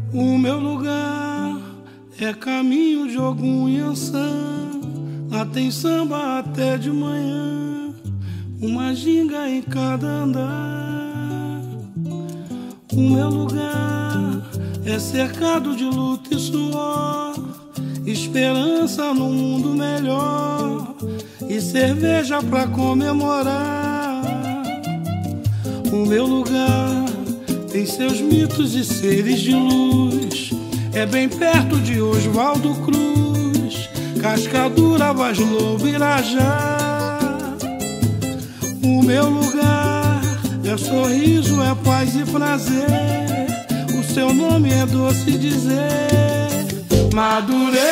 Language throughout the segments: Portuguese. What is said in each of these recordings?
O meu lugar é caminho de Ogum e Ançã. Lá tem samba até de manhã, uma ginga em cada andar. O meu lugar é cercado de luta e suor, esperança num mundo melhor e cerveja pra comemorar. O meu lugar tem seus mitos e seres de luz, é bem perto de Oswaldo Cruz, Cascadura, Vaz Lobo, Irajá. O meu lugar é sorriso, é paz e prazer, o seu nome é doce dizer, Madureira.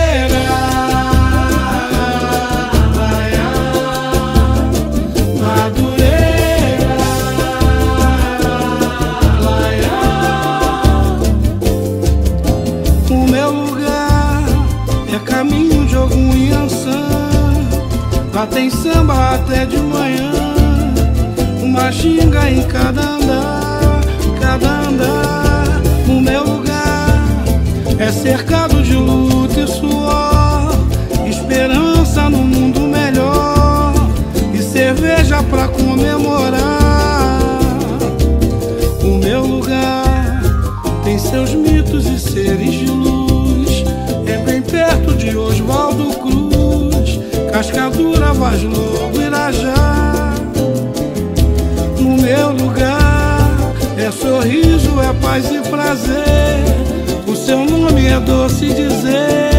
O meu lugar é caminho de Ogum e Ançã. Lá tem samba até de manhã, uma ginga em cada andar, cada andar. O meu lugar é cercado de luta e suor, esperança no mundo melhor e cerveja pra comemorar. O meu lugar tem seus mitos e seres de luz, é bem perto de Oswaldo Cruz, Cascadura, Vaz Lobo, Irajá. No meu lugar é sorriso, é paz e prazer, o seu nome é doce dizer,